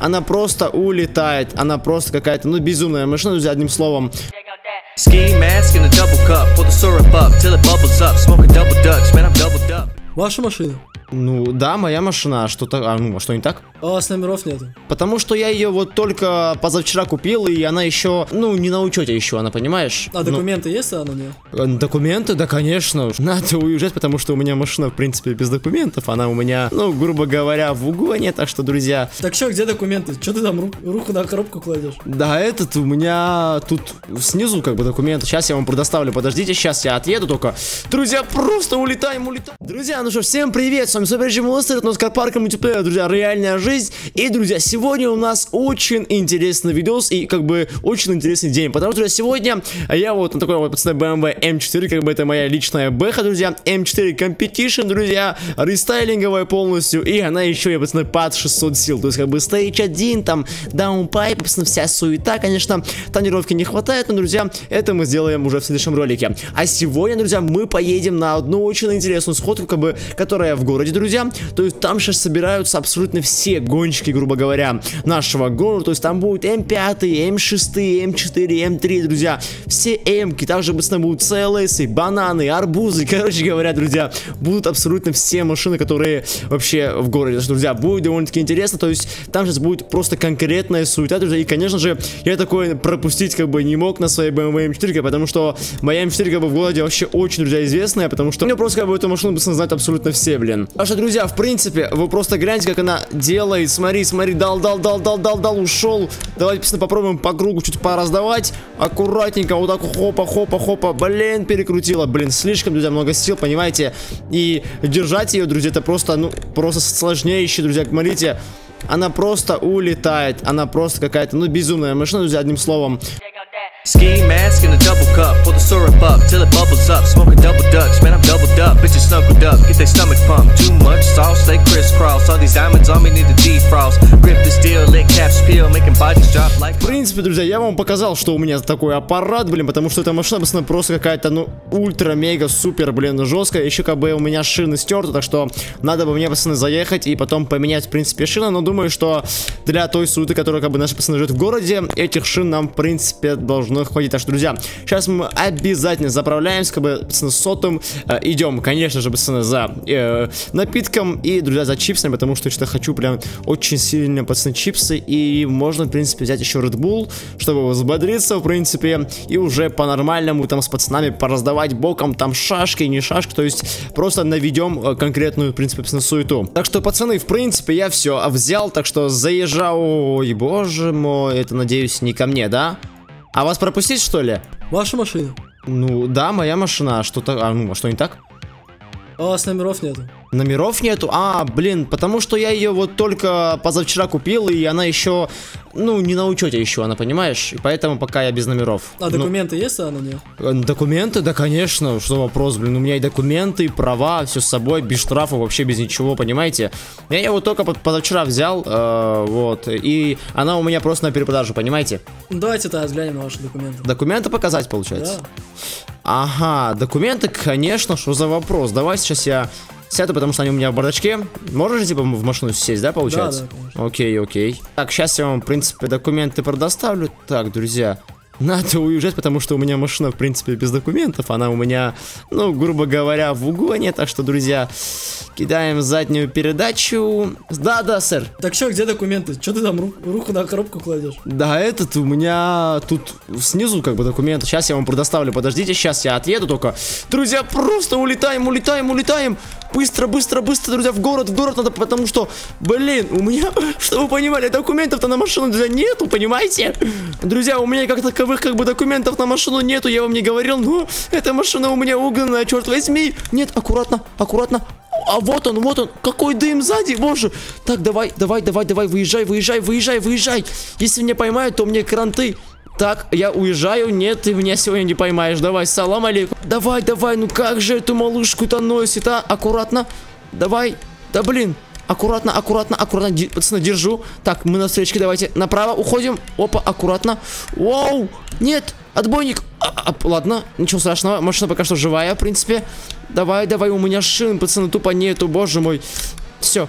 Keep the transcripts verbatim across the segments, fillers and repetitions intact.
Она просто улетает. Она просто какая-то, ну, безумная машина, друзья, одним словом. Ваша машина? Ну, да, моя машина. Что-то, а, ну, что не так? А у вас номеров нету? Потому что я ее вот только позавчера купил, и она еще, ну, не на учете еще, она, понимаешь? А документы ну, есть, а на нее? Документы? Да, конечно. Надо уезжать, потому что у меня машина, в принципе, без документов. Она у меня, ну, грубо говоря, в угоне, так что, друзья... Так что, где документы? Что ты там ру руку на коробку кладешь? Да, этот у меня тут снизу, как бы, документы. Сейчас я вам предоставлю, подождите, сейчас я отъеду только. Друзья, просто улетаем, улетаем. Друзья, ну что, всем привет, с вами Супер Монстр, это у нас Карпарка мультиплеер, друзья, реальная жизнь. И, друзья, сегодня у нас очень интересный видос и, как бы, очень интересный день. Потому что, друзья, сегодня я вот на такой вот, пацаны, бэ эм вэ эм четыре, как бы, это моя личная бэха, друзья. эм четыре Competition, друзья, рестайлинговая полностью. И она еще, я, пацаны, под шестьсот сил. То есть, как бы, стейдж один, там, даунпайп, пацаны, вся суета, конечно. Тонировки не хватает, но, друзья, это мы сделаем уже в следующем ролике. А сегодня, друзья, мы поедем на одну очень интересную сходку, как бы, которая в городе, друзья. То есть там сейчас собираются абсолютно все гонщики, грубо говоря, нашего города. То есть там будет эм пять, эм шесть, эм четыре, эм три, друзья. Все эмки, также быстро будут си эл эс, бананы, арбузы. Короче говоря, друзья, будут абсолютно все машины, которые вообще в городе. Так что, друзья, будет довольно-таки интересно. То есть там сейчас будет просто конкретная суета, друзья. И, конечно же, я такое пропустить как бы не мог на своей бэ эм вэ эм четыре, потому что моя эм четыре как бы в городе вообще очень, друзья, известная, потому что мне просто как бы эту машину быстро знают абсолютно все, блин. Так что, друзья, в принципе, вы просто гляньте, как она делает. Смотри, смотри, дал, дал, дал, дал, дал, дал, ушел. Давайте, пацаны, попробуем по кругу чуть пораздавать. Аккуратненько, вот так, хопа, хопа, хопа. Блин, перекрутила. Блин, слишком, друзья, много сил, понимаете? И держать ее, друзья, это просто, ну, просто сложнейшее, друзья. Смотрите, она просто улетает. Она просто какая-то, ну, безумная машина, друзья, одним словом. Ski mask in a double cup, pull the syrup up till it bubbles up. Smoking double dutch, man, I'm doubled up. Bitches snuggled up, get their stomach pumped. Too much sauce, they crisscross. All these diamonds on me need to defrost. Grip the steel, let caps peel, making bodies drop like. В принципе, друзья, я вам показал, что у меня такой аппарат, блин, потому что эта машина, пацаны, просто какая-то, ну, ультра-мега-супер, блин, жесткая. Еще как бы у меня шины стерты, так что надо бы мне, пацаны, заехать и потом поменять, в принципе, шины. Но думаю, что для той суеты, которая, как бы, наши пацаны живут в городе, этих шин нам, в принципе, должно хватить. Так что, друзья, сейчас мы обязательно заправляемся, как бы, пацаны, сотым, э, идем, конечно же, пацаны, за э, напитком и, друзья, за чипсами, потому что что-то хочу прям очень сильно, пацаны, чипсы, и можно, в принципе, взять еще Red Bull, чтобы взбодриться, в принципе, и уже по-нормальному там с пацанами пораздавать боком, там, шашки, не шашки, то есть просто наведем конкретную, в принципе, пацаны, суету. Так что, пацаны, в принципе, я все взял, так что заезжал, ой, боже мой, это, надеюсь, не ко мне, да? А вас пропустить, что ли? Ваша машина? Ну, да, моя машина. Что-то, а, ну, а что не так? А у вас номеров нету? Номеров нету? А, блин, потому что я ее вот только позавчера купил, и она еще, ну, не на учете еще, она, понимаешь? И поэтому пока я без номеров. А ну, документы есть, а на нее? Документы? Да, конечно, что вопрос, блин, у меня и документы, и права, все с собой, без штрафа, вообще без ничего, понимаете? Я ее вот только позавчера взял, э, вот, и она у меня просто на перепродажу, понимаете? Ну, давайте тогда взглянем на ваши документы. Документы показать, получается? Да. Ага, документы, конечно, что за вопрос? Давай сейчас я сяду, потому что они у меня в бардачке. Можешь же, типа, в машину сесть, да, получается? Да, да, конечно. Окей, окей. Так, сейчас я вам, в принципе, документы предоставлю. Так, друзья, надо уезжать, потому что у меня машина, в принципе, без документов. Она у меня, ну, грубо говоря, в угоне. Так что, друзья, кидаем заднюю передачу. Да, да, сэр. Так что, где документы? Что ты там ру руку на коробку кладешь? Да, этот у меня тут снизу, как бы, документы. Сейчас я вам предоставлю, подождите, сейчас я отъеду только. Друзья, просто улетаем, улетаем, улетаем. Быстро, быстро, быстро, друзья, в город, в город надо, потому что, блин, у меня, чтобы вы понимали, документов-то на машину, друзья, нету, понимаете? Друзья, у меня как таковых, как бы, документов на машину нету, я вам не говорил, но эта машина у меня угнанная, черт возьми. Нет, аккуратно, аккуратно. А вот он, вот он, какой дым сзади, боже. Так, давай, давай, давай, давай, выезжай, выезжай, выезжай, выезжай. Если меня поймают, то мне кранты. Так, я уезжаю, нет, ты меня сегодня не поймаешь. Давай, салам алейкум. Давай, давай, ну как же эту малышку-то носит, а? Аккуратно. Давай, да блин. Аккуратно, аккуратно, аккуратно, пацаны, держу. Так, мы на встречке, давайте направо уходим. Опа, аккуратно. Воу, нет, отбойник. А, а, ладно, ничего страшного, машина пока что живая, в принципе. Давай, давай, у меня шин, пацаны, тупо нету, боже мой. Все,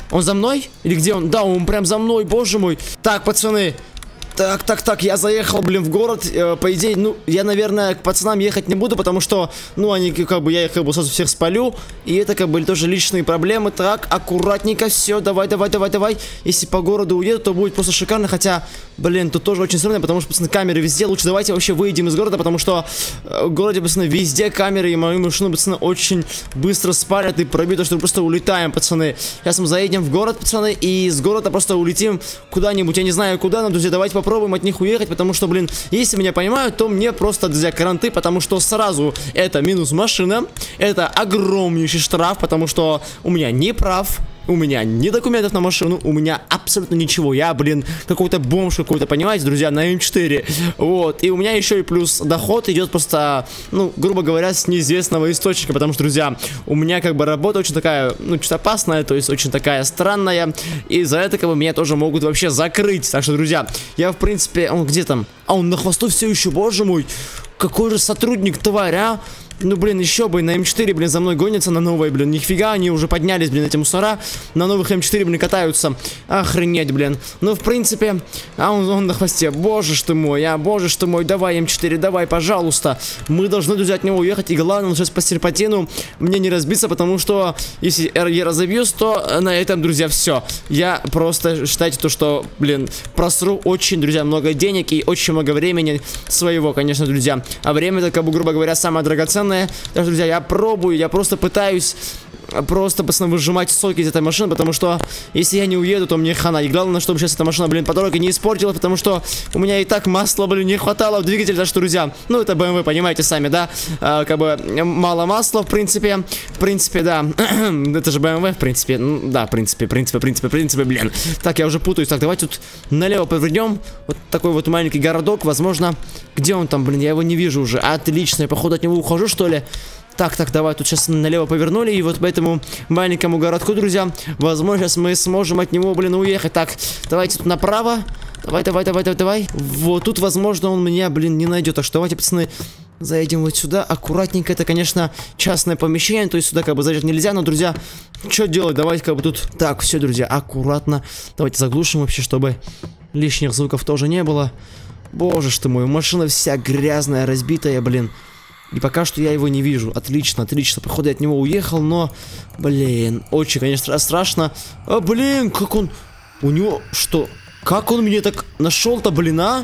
Он за мной? Или где он? Да, он прям за мной, боже мой. Так, пацаны. Так, так, так, я заехал, блин, в город, э, по идее, ну, я, наверное, к пацанам ехать не буду, потому что, ну, они, как бы, я их, как бы, сразу всех спалю, и это, как бы, тоже личные проблемы. Так, аккуратненько, все, давай, давай, давай, давай. Если по городу уеду, то будет просто шикарно, хотя, блин, тут тоже очень сложно, потому что, пацаны, камеры везде. Лучше давайте вообще выйдем из города, потому что э, в городе, пацаны, везде камеры, и мою машину, пацаны, очень быстро спалят и пробьют, что мы просто улетаем, пацаны. Сейчас мы заедем в город, пацаны, и из города просто улетим куда-нибудь, я не знаю куда, но, друзья, давайте попробуем. Попробуем от них уехать, потому что, блин, если меня понимают, то мне просто, друзья, кранты, потому что сразу это минус машина, это огромнейший штраф, потому что у меня не прав, у меня ни документов на машину, у меня абсолютно ничего. Я, блин, какой-то бомж какой-то, понимаете, друзья, на эм четыре. Вот, и у меня еще и плюс доход идет просто, ну, грубо говоря, с неизвестного источника, потому что, друзья, у меня как бы работа очень такая, ну, чуть опасная, то есть очень такая странная, и за это, как бы, меня тоже могут вообще закрыть. Так что, друзья, я, в принципе, он где там? А, он на хвосту все еще, боже мой, какой же сотрудник, тварь, а? Ну, блин, еще бы, на эм четыре, блин, за мной гонятся на новой, блин, нифига, они уже поднялись, блин, эти мусора, на новых эм четыре, блин, катаются, охренеть, блин. Ну, в принципе, а он, он на хвосте, боже ж ты мой, а, боже ж ты мой, давай, эм четыре, давай, пожалуйста, мы должны, друзья, от него уехать, и главное, сейчас по серпантину мне не разбиться, потому что, если я разобьюсь, то на этом, друзья, все, я просто, считайте то, что, блин, просру очень, друзья, много денег и очень много времени своего, конечно, друзья, а время, это, как бы, грубо говоря, самое драгоценное. Так что, друзья, я пробую, я просто пытаюсь просто, пацаны, выжимать соки из этой машины, потому что если я не уеду, то мне хана. И главное, чтобы сейчас эта машина, блин, по дороге не испортила, потому что у меня и так масла, блин, не хватало в двигателе. Так что, друзья, ну, это бэ эм вэ, понимаете сами, да? А, как бы мало масла, в принципе. В принципе, да. Это же бэ эм вэ, в принципе. Ну, да, в принципе, в принципе, в принципе, в принципе, блин. Так, я уже путаюсь. Так, давайте тут налево повернем. Вот такой вот маленький городок, возможно. Где он там, блин, я его не вижу уже. Отлично, я, походу, от него ухожу, что ли? Так, так, давай, тут сейчас налево повернули, и вот по этому маленькому городку, друзья, возможно, сейчас мы сможем от него, блин, уехать. Так, давайте тут направо. Давай, давай, давай, давай, давай. Вот тут, возможно, он меня, блин, не найдет. Так что давайте, пацаны, заедем вот сюда. Аккуратненько. Это, конечно, частное помещение, то есть сюда как бы заезжать нельзя. Но, друзья, что делать? Давайте как бы тут... Так, все, друзья, аккуратно. Давайте заглушим вообще, чтобы лишних звуков тоже не было. Боже ж ты мой, машина вся грязная, разбитая, блин. И пока что я его не вижу. Отлично, отлично. Походу я от него уехал, но... Блин, очень, конечно, страшно. А, блин, как он... У него что? Как он меня так нашел-то, блин, а?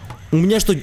У меня что...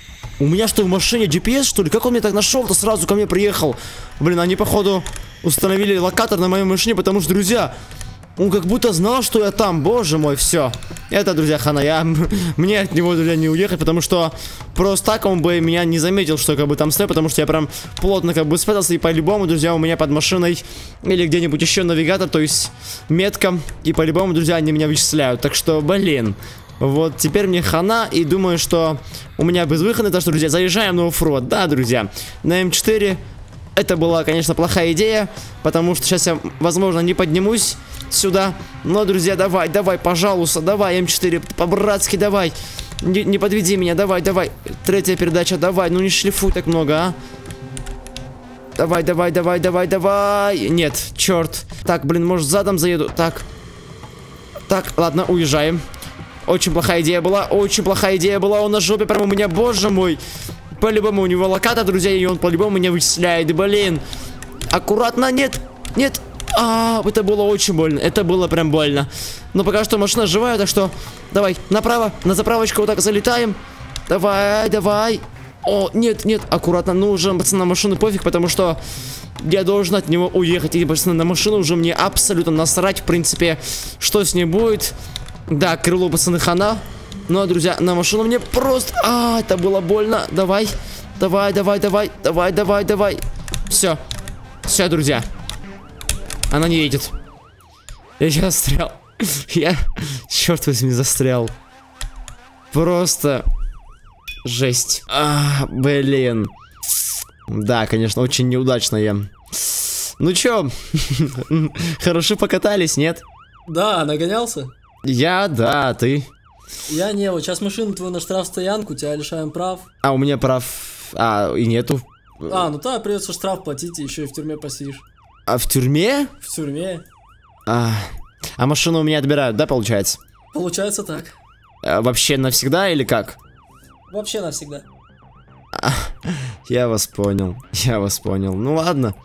У меня что, в машине джи пи эс, что ли? Как он меня так нашел-то, сразу ко мне приехал? Блин, они, походу, установили локатор на моей машине, потому что, друзья... Он как будто знал, что я там, боже мой, все. Это, друзья, хана, я, мне от него, друзья, не уехать, потому что просто так он бы меня не заметил, что как бы там стою, потому что я прям плотно как бы спрятался, и по-любому, друзья, у меня под машиной или где-нибудь еще навигатор, то есть метка, и по-любому, друзья, они меня вычисляют, так что, блин. Вот, теперь мне хана, и думаю, что у меня безвыходно, так что, друзья, заезжаем на оффроад, да, друзья, на эм четыре. Это была, конечно, плохая идея, потому что сейчас я, возможно, не поднимусь сюда. Но, друзья, давай, давай, пожалуйста, давай, эм четыре, по-братски, давай. Не, не подведи меня, давай, давай. Третья передача, давай, ну не шлифуй так много, а. Давай, давай, давай, давай, давай. Нет, черт. Так, блин, может, задом заеду. Так. Так, ладно, уезжаем. Очень плохая идея была, очень плохая идея была. Он на жопе прямо у меня, боже мой. По-любому у него локатор, друзья, и он по-любому меня вычисляет, блин. Аккуратно, нет, нет. А, это было очень больно, это было прям больно. Но пока что машина живая, так что давай, направо, на заправочку вот так залетаем. Давай, давай. О, нет, нет, аккуратно, ну уже, пацаны, на машину пофиг, потому что я должен от него уехать. И, пацаны, на машину уже мне абсолютно насрать, в принципе, что с ней будет. Да, крыло, пацаны, хана. Но, друзья, на машину мне просто... А, это было больно. Давай, давай, давай, давай, давай, давай, давай. Все, все, друзья. Она не едет. Я сейчас застрял. Я, черт возьми, застрял. Просто жесть. А, блин. Да, конечно, очень неудачно я. Ну чё, хорошо покатались, нет? Да, нагонялся? Я, да, ты... Я не, вот сейчас машину твою на штрафстоянку, тебя лишаем прав. А у меня прав... А, и нету. А, ну да, придется штраф платить, и еще и в тюрьме посидишь. А в тюрьме? В тюрьме. А, А машину у меня отбирают, да, получается? Получается так. А, вообще навсегда или как? Вообще навсегда. Я вас понял, я вас понял. Ну ладно.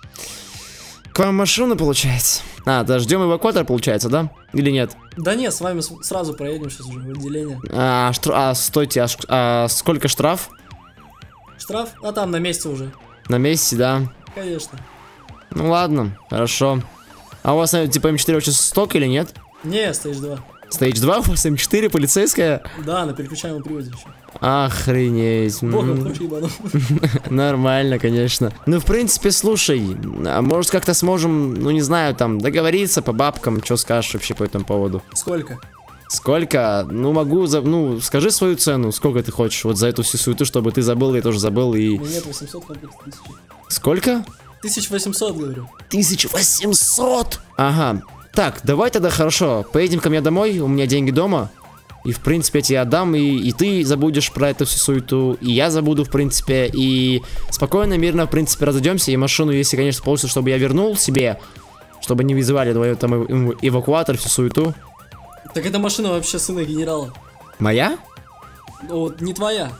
К вам машина получается? А, да, ждем эвакуатор, получается, да? Или нет? Да нет, с вами сразу проедем сейчас уже в отделение. А, штр... а стойте, а, ш... а сколько штраф? Штраф? А там на месте уже. На месте, да? Конечно. Ну ладно, хорошо. А у вас, наверное, типа эм четыре вообще сток или нет? Не, стоишь два. Стейдж два, у вас эм четыре полицейская? Да, на переключаемом приводе еще. Охренеть. Богом тоже ебану. Нормально, конечно. Ну, в принципе, слушай, а может как-то сможем, ну не знаю, там, договориться по бабкам, что скажешь вообще по этому поводу? Сколько? Сколько? Ну, могу, за... ну, скажи свою цену, сколько ты хочешь вот за эту всю суету, чтобы ты забыл, я тоже забыл и... Нет, восемьсот комплекс тысячи. Сколько? тысяча восемьсот, говорю. тысяча восемьсот! Ага. Так, давай тогда хорошо, поедем ко мне домой, у меня деньги дома. И, в принципе, я тебе отдам, и, и ты забудешь про эту всю суету, и я забуду, в принципе, и спокойно, мирно, в принципе, разойдемся, и машину, если, конечно, получится, чтобы я вернул себе, чтобы не вызывали твою там эвакуатор, всю суету. Так эта машина вообще сына генерала. Моя? Вот, не твоя.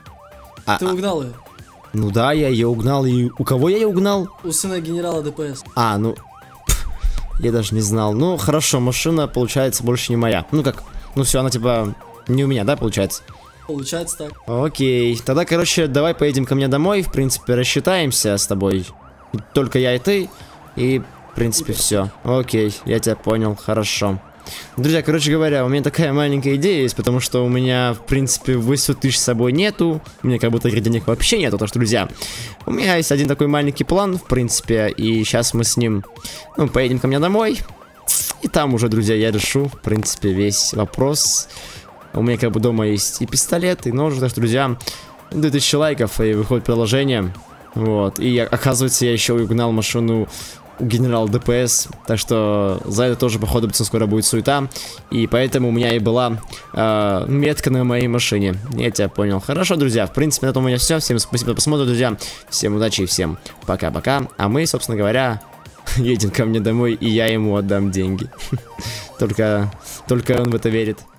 А, Ты угнал ее. Ну да, я ее угнал, и у кого я ее угнал? У сына генерала ДПС. А, ну, пф, я даже не знал. Ну, хорошо, машина, получается, больше не моя. Ну как, ну все, она типа не у меня, да, получается? Получается так. Окей, тогда, короче, давай поедем ко мне домой, в принципе, рассчитаемся с тобой. Только я и ты, и, в принципе, все. Окей, я тебя понял, хорошо. Друзья, короче говоря, у меня такая маленькая идея есть, потому что у меня, в принципе, восемьсот тысяч с собой нету, у меня как будто денег вообще нету, так что, друзья, у меня есть один такой маленький план, в принципе, и сейчас мы с ним, ну, поедем ко мне домой, и там уже, друзья, я решу, в принципе, весь вопрос. У меня как бы дома есть и пистолет, и нож, так что, друзья, две тысячи лайков, и выходит приложение, вот, и оказывается, я еще и угнал машину у генерала ДПС, так что за это тоже, походу, скоро будет суета, и поэтому у меня и была э, метка на моей машине. Я тебя понял. Хорошо, друзья, в принципе, на этом у меня все. Всем спасибо за просмотр, друзья. Всем удачи и всем пока-пока. А мы, собственно говоря, едем ко мне домой, и я ему отдам деньги. Только, только он в это верит.